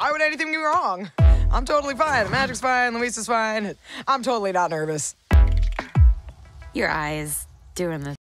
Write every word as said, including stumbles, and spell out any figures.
Why would anything be wrong? I'm totally fine. The magic's fine. Luisa's fine. I'm totally not nervous. Your eyes doing the